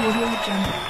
Audio Jungle.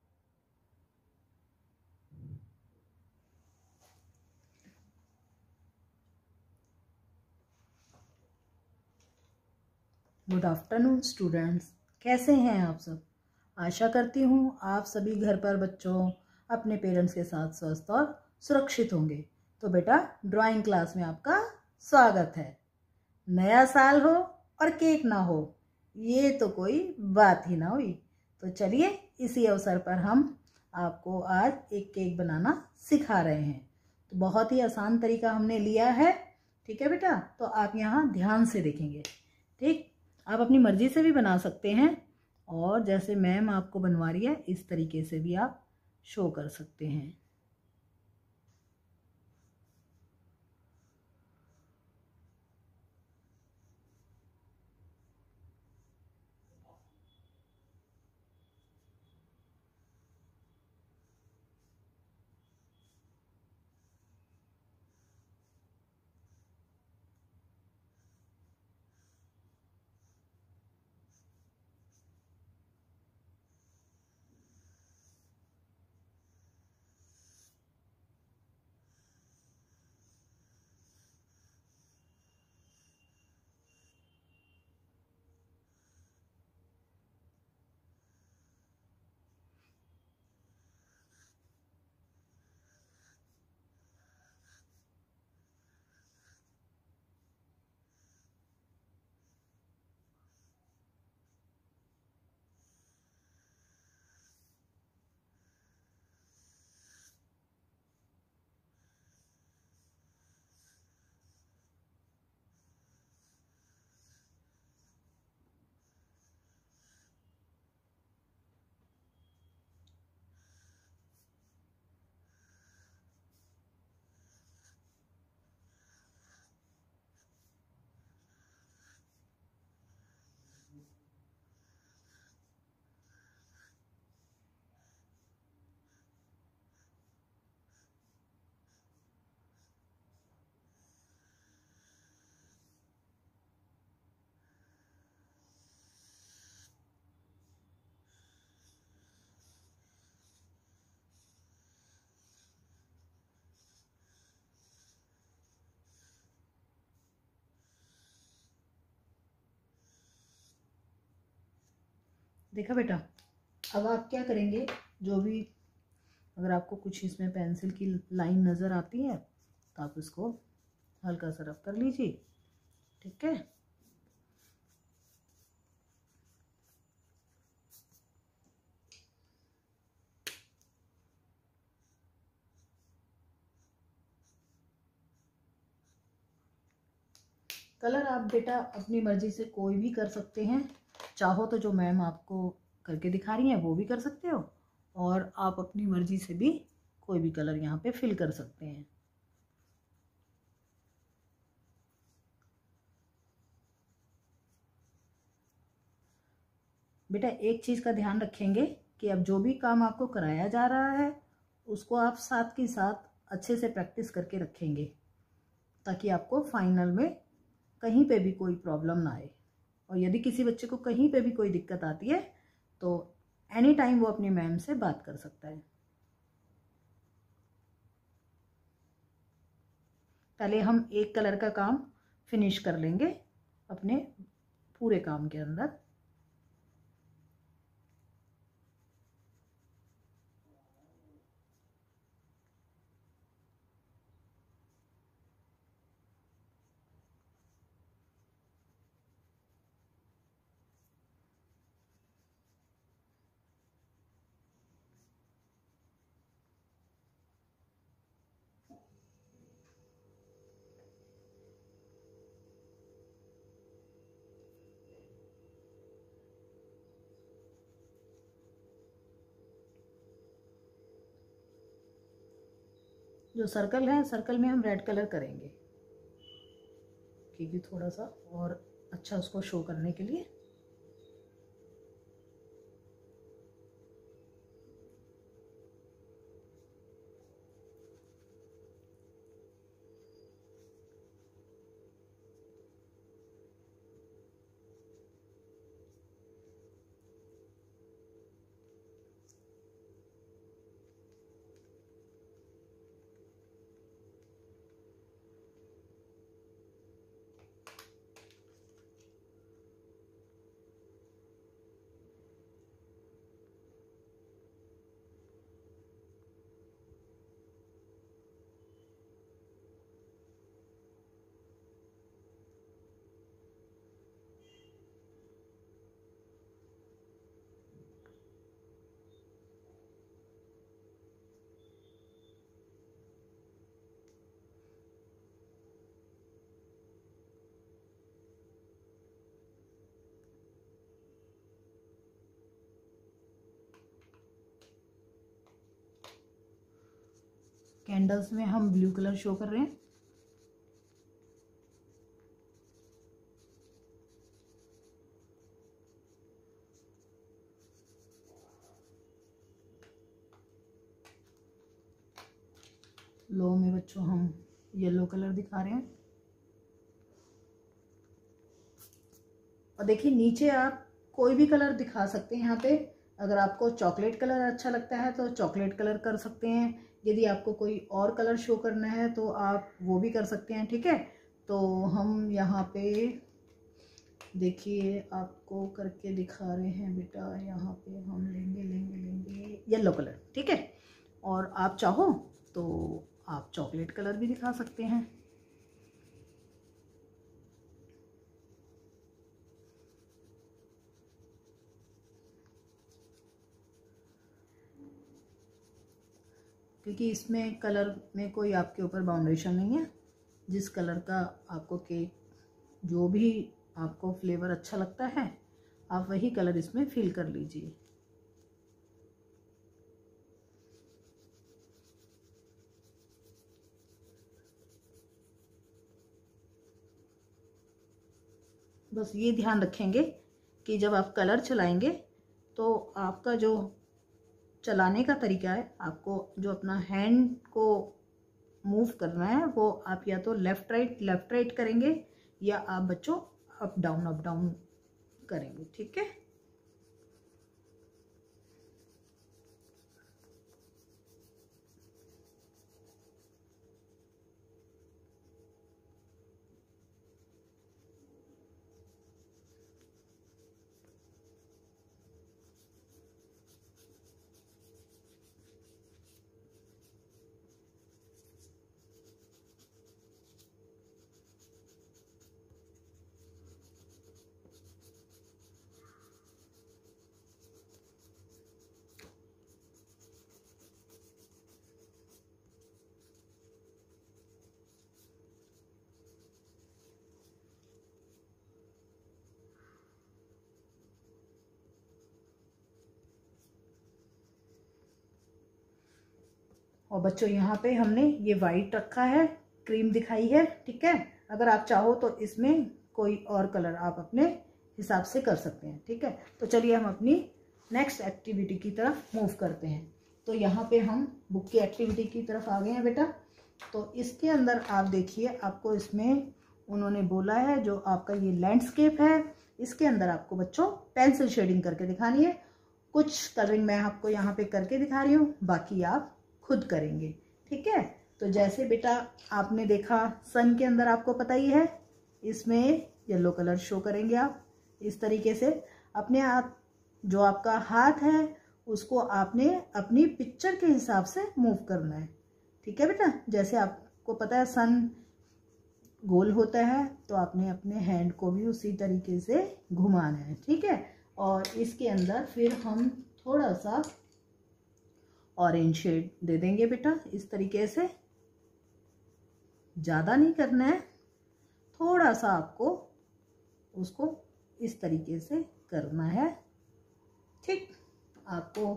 Good afternoon students, कैसे हैं आप सब। आशा करती हूँ आप सभी घर पर बच्चों अपने पेरेंट्स के साथ स्वस्थ और सुरक्षित होंगे। तो बेटा, ड्राइंग क्लास में आपका स्वागत है। नया साल हो और केक ना हो, ये तो कोई बात ही ना हुई। तो चलिए, इसी अवसर पर हम आपको आज एक केक बनाना सिखा रहे हैं। तो बहुत ही आसान तरीका हमने लिया है, ठीक है बेटा। तो आप यहाँ ध्यान से देखेंगे, ठीक। आप अपनी मर्जी से भी बना सकते हैं, और जैसे मैम आपको बनवा रही है इस तरीके से भी आप शो कर सकते हैं। देखा बेटा, अब आप क्या करेंगे, जो भी अगर आपको कुछ इसमें पेंसिल की लाइन नज़र आती है तो आप इसको हल्का सा रब कर लीजिए, ठीक है। कलर आप बेटा अपनी मर्जी से कोई भी कर सकते हैं। चाहो तो जो मैम आपको करके दिखा रही हैं वो भी कर सकते हो, और आप अपनी मर्जी से भी कोई भी कलर यहाँ पे फिल कर सकते हैं। बेटा, एक चीज़ का ध्यान रखेंगे कि अब जो भी काम आपको कराया जा रहा है उसको आप साथ के साथ अच्छे से प्रैक्टिस करके रखेंगे, ताकि आपको फाइनल में कहीं पे भी कोई प्रॉब्लम ना आए। और यदि किसी बच्चे को कहीं पे भी कोई दिक्कत आती है तो एनी टाइम वो अपनी मैम से बात कर सकता है। पहले हम एक कलर का काम फिनिश कर लेंगे अपने पूरे काम के अंदर। जो सर्कल है, सर्कल में हम रेड कलर करेंगे क्योंकि थोड़ा सा और अच्छा उसको शो करने के लिए। कैंडल्स में हम ब्लू कलर शो कर रहे हैं। लो में बच्चों हम येलो कलर दिखा रहे हैं। और देखिए नीचे आप कोई भी कलर दिखा सकते हैं। यहाँ पे अगर आपको चॉकलेट कलर अच्छा लगता है तो चॉकलेट कलर कर सकते हैं। यदि आपको कोई और कलर शो करना है तो आप वो भी कर सकते हैं। ठीक है, तो हम यहाँ पे देखिए आपको करके दिखा रहे हैं बेटा। यहाँ पे हम लेंगे येलो कलर। ठीक है, और आप चाहो तो आप चॉकलेट कलर भी दिखा सकते हैं। क्योंकि इसमें कलर में कोई आपके ऊपर बाउंडेशन नहीं है। जिस कलर का आपको केक, जो भी आपको फ्लेवर अच्छा लगता है, आप वही कलर इसमें फिल कर लीजिए। बस ये ध्यान रखेंगे कि जब आप कलर चलाएंगे तो आपका जो चलाने का तरीका है, आपको जो अपना हैंड को मूव करना है वो आप या तो लेफ़्ट राइट करेंगे या आप बच्चों अप डाउन करेंगे। ठीक है, और बच्चों यहाँ पे हमने ये वाइट रखा है, क्रीम दिखाई है। ठीक है, अगर आप चाहो तो इसमें कोई और कलर आप अपने हिसाब से कर सकते हैं। ठीक है, तो चलिए हम अपनी नेक्स्ट एक्टिविटी की तरफ मूव करते हैं। तो यहाँ पे हम बुक की एक्टिविटी की तरफ आ गए हैं बेटा। तो इसके अंदर आप देखिए, आपको इसमें उन्होंने बोला है जो आपका ये लैंडस्केप है, इसके अंदर आपको बच्चों पेंसिल शेडिंग करके दिखानी है। कुछ कलरिंग मैं आपको यहाँ पे करके दिखा रही हूँ, बाकी आप खुद करेंगे। ठीक है, तो जैसे बेटा आपने देखा सन के अंदर, आपको पता ही है इसमें येलो कलर शो करेंगे आप इस तरीके से। अपने आप जो आपका हाथ है उसको आपने अपनी पिक्चर के हिसाब से मूव करना है। ठीक है बेटा, जैसे आपको पता है सन गोल होता है तो आपने अपने हैंड को भी उसी तरीके से घुमाना है। ठीक है, और इसके अंदर फिर हम थोड़ा सा ऑरेंज शेड दे देंगे बेटा इस तरीके से। ज़्यादा नहीं करना है, थोड़ा सा आपको उसको इस तरीके से करना है। ठीक, आपको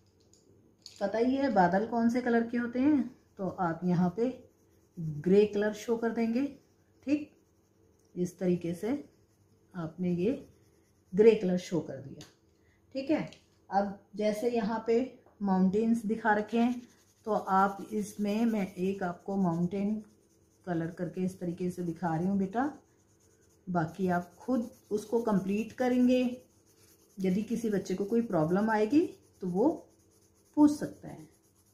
पता ही है बादल कौन से कलर के होते हैं, तो आप यहाँ पे ग्रे कलर शो कर देंगे। ठीक, इस तरीके से आपने ये ग्रे कलर शो कर दिया। ठीक है, अब जैसे यहाँ पे माउंटेन्स दिखा रखे हैं तो आप इसमें मैं एक आपको माउंटेन कलर करके इस तरीके से दिखा रही हूँ बेटा। बाकी आप खुद उसको कंप्लीट करेंगे। यदि किसी बच्चे को कोई प्रॉब्लम आएगी तो वो पूछ सकता है।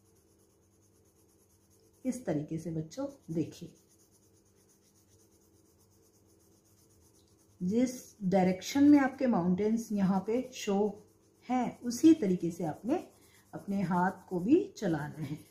इस तरीके से बच्चों देखिए, जिस डायरेक्शन में आपके माउंटेन्स यहाँ पे शो हैं उसी तरीके से आपने अपने हाथ को भी चलाना है।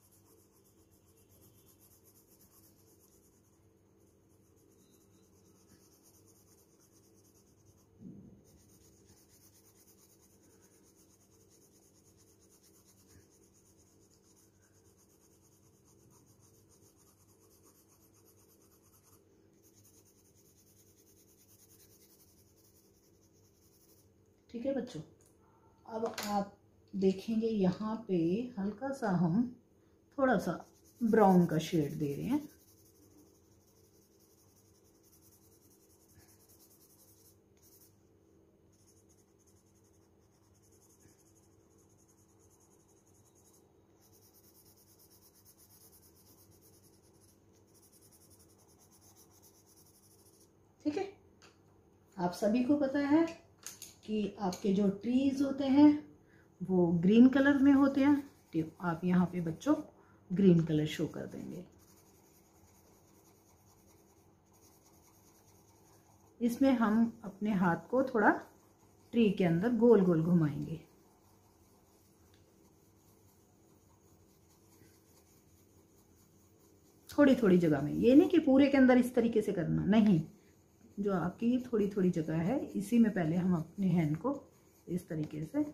ठीक है बच्चों, अब आप देखेंगे यहाँ पे हल्का सा हम थोड़ा सा ब्राउन का शेड दे रहे हैं। ठीक है, आप सभी को पता है कि आपके जो ट्रीज होते हैं वो ग्रीन कलर में होते हैं, तो आप यहाँ पे बच्चों ग्रीन कलर शो कर देंगे। इसमें हम अपने हाथ को थोड़ा ट्री के अंदर गोल गोल घुमाएंगे। थोड़ी थोड़ी जगह में, ये नहीं कि पूरे के अंदर इस तरीके से करना, नहीं, जो आपकी थोड़ी थोड़ी जगह है इसी में पहले हम अपने हैंड को इस तरीके से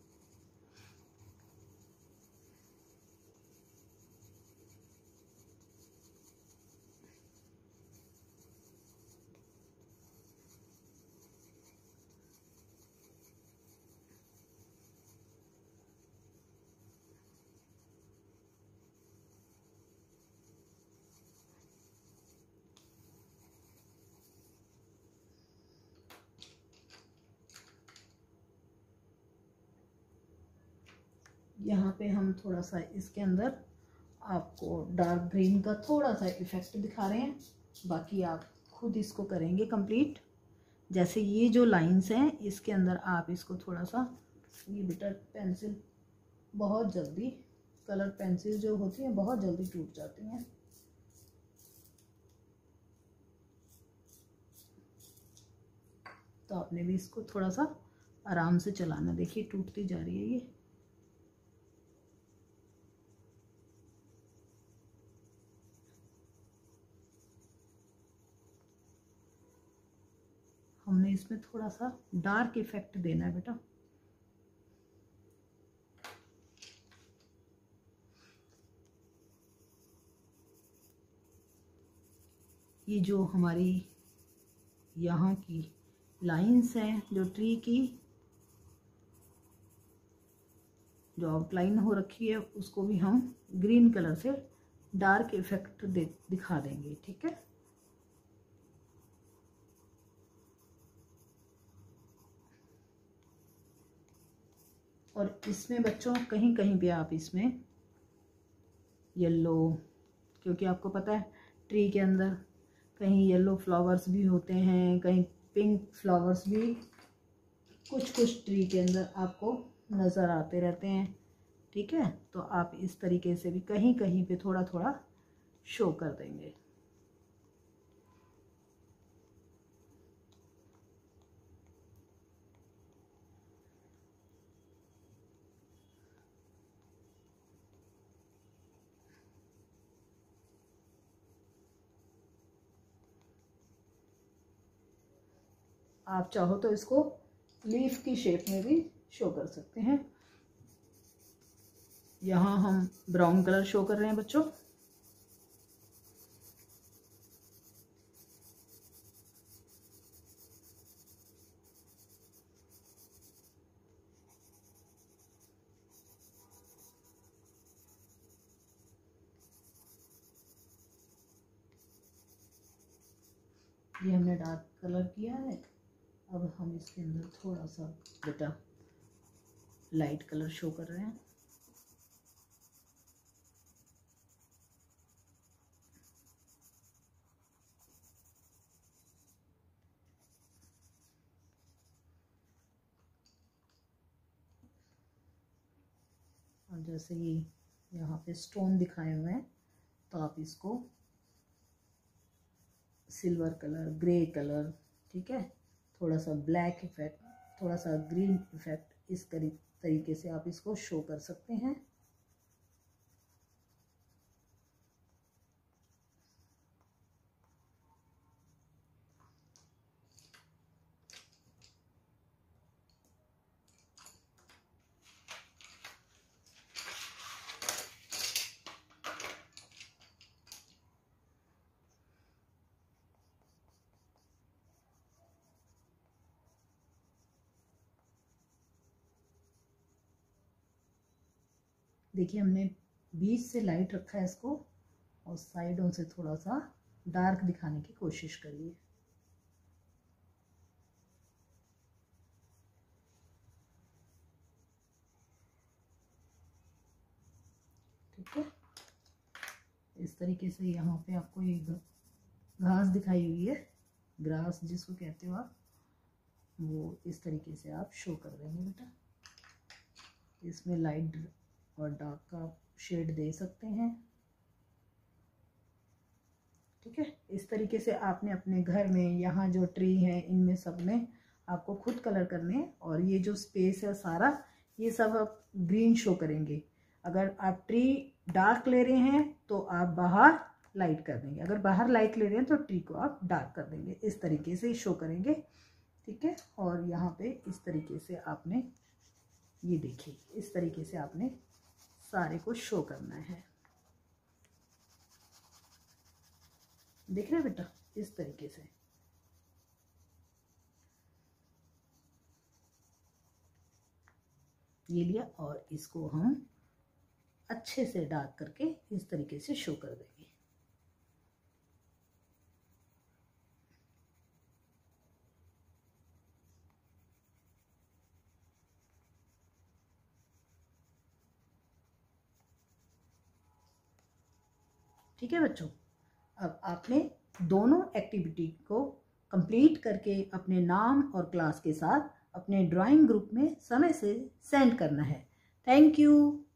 यहाँ पे हम थोड़ा सा इसके अंदर आपको डार्क ग्रीन का थोड़ा सा इफेक्ट दिखा रहे हैं, बाकी आप खुद इसको करेंगे कंप्लीट। जैसे ये जो लाइंस हैं इसके अंदर आप इसको थोड़ा सा, ये बेटा पेंसिल बहुत जल्दी, कलर पेंसिल जो होती हैं बहुत जल्दी टूट जाती हैं, तो आपने भी इसको थोड़ा सा आराम से चलाना। देखिए टूटती जा रही है ये। हमने इसमें थोड़ा सा डार्क इफेक्ट देना है बेटा। ये जो हमारी यहाँ की लाइंस हैं, जो ट्री की जो आउटलाइन हो रखी है, उसको भी हम ग्रीन कलर से डार्क इफेक्ट दिखा देंगे। ठीक है, और इसमें बच्चों कहीं कहीं पे आप इसमें येलो, क्योंकि आपको पता है ट्री के अंदर कहीं येलो फ्लावर्स भी होते हैं, कहीं पिंक फ्लावर्स भी कुछ कुछ ट्री के अंदर आपको नज़र आते रहते हैं। ठीक है, तो आप इस तरीके से भी कहीं कहीं पे थोड़ा थोड़ा शो कर देंगे। आप चाहो तो इसको लीफ की शेप में भी शो कर सकते हैं। यहाँ हम ब्राउन कलर शो कर रहे हैं बच्चों। ये हमने डार्क कलर किया है, अब हम इसके अंदर थोड़ा सा बेटा लाइट कलर शो कर रहे हैं। और जैसे ये यहाँ पे स्टोन दिखाए हुए हैं, तो आप इसको सिल्वर कलर, ग्रे कलर, ठीक है, थोड़ा सा ब्लैक इफेक्ट, थोड़ा सा ग्रीन इफेक्ट, इस तरीके से आप इसको शो कर सकते हैं। देखिए हमने बीच से लाइट रखा है इसको और साइडों से थोड़ा सा डार्क दिखाने की कोशिश करिए। ठीक है, इस तरीके से यहाँ पे आपको एक घास दिखाई हुई है, ग्रास जिसको कहते हो आप, वो इस तरीके से आप शो कर देंगे बेटा। इसमें लाइट और डार्क का शेड दे सकते हैं। ठीक है, इस तरीके से आपने अपने घर में यहाँ जो ट्री है इनमें सब में आपको खुद कलर करने, और ये जो स्पेस है सारा ये सब आप ग्रीन शो करेंगे। अगर आप ट्री डार्क ले रहे हैं तो आप बाहर लाइट कर देंगे, अगर बाहर लाइट ले रहे हैं तो ट्री को आप डार्क कर देंगे, इस तरीके से शो करेंगे। ठीक है, और यहाँ पे इस तरीके से आपने ये देखिए, इस तरीके से आपने सारे को शो करना है। देख रहे हैं बेटा, इस तरीके से। ये लिया और इसको हम अच्छे से डार्क करके इस तरीके से शो कर देंगे। ठीक है बच्चों, अब आपने दोनों एक्टिविटी को कंप्लीट करके अपने नाम और क्लास के साथ अपने ड्राइंग ग्रुप में समय से सेंड करना है। Thank you.